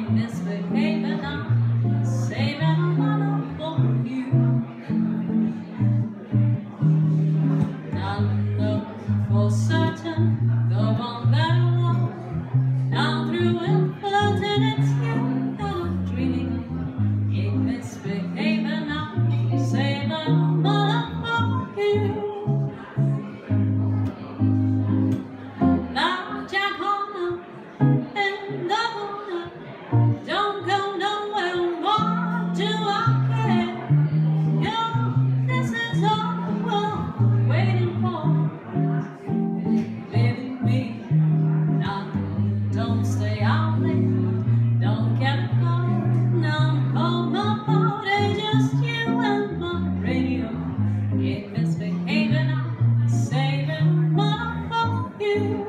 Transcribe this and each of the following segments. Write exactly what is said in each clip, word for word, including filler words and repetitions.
misbehaving, I'm saving money for you. I know for certain the one that I love, now through and floating, it's you that I'm dreaming of. Ain't misbehaving, I'm saving money for you. Now Jack Horner and the Horner don't go nowhere. What do I care? You, this is all we're waiting for. Baby, me, now don't stay out late. Don't get caught. Now hold my phone. It's just you and my radio. Ain't misbehaving, I'm saving money for you.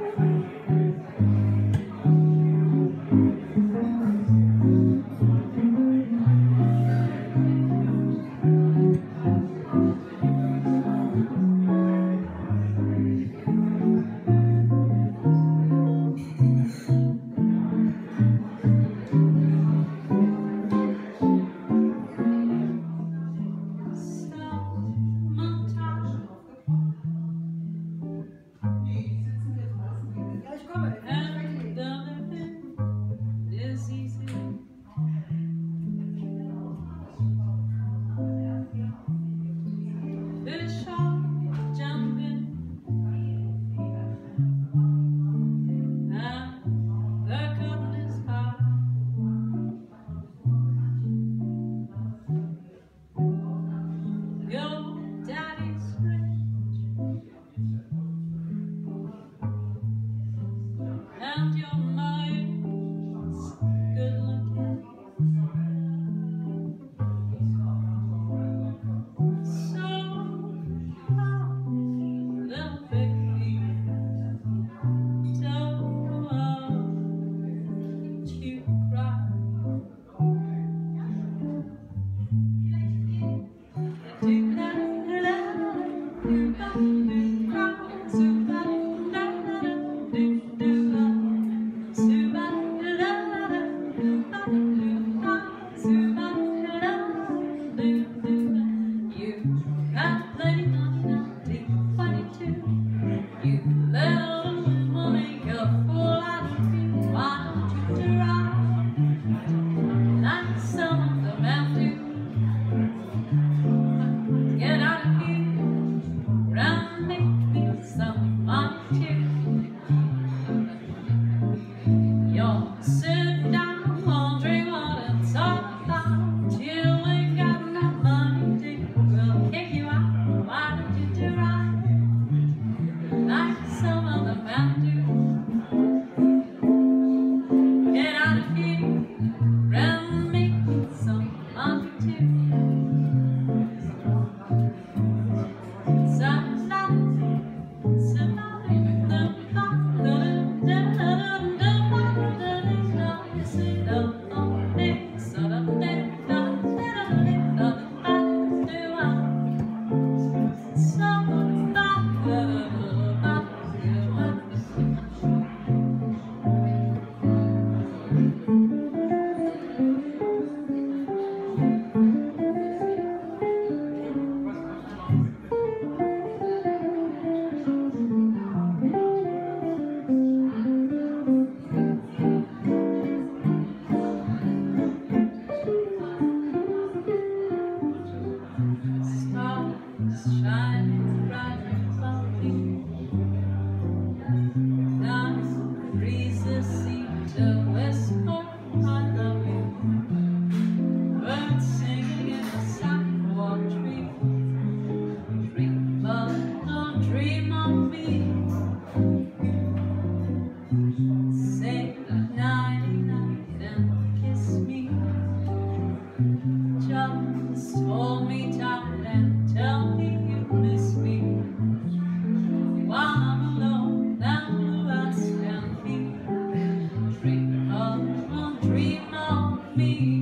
And your mind's good looking, so how, little baby, don't you cry. Do that, do that, do that, do cry, do that, do do do. Sit down, won't drink what it's all about. You ain't got no money, dick, we'll kick you out. Why did you do right, like some other men do? Get out of here and make some money too. Somebody, somebody, shining bright above me. Now breezes seem to whisper, I love you. Birds singing in the sidewalk tree. Dream of, don't dream of me. Say nighty night and kiss me. Just hold me tight and tell me you miss me. While I'm alone and lost and me, dream of, dream of me.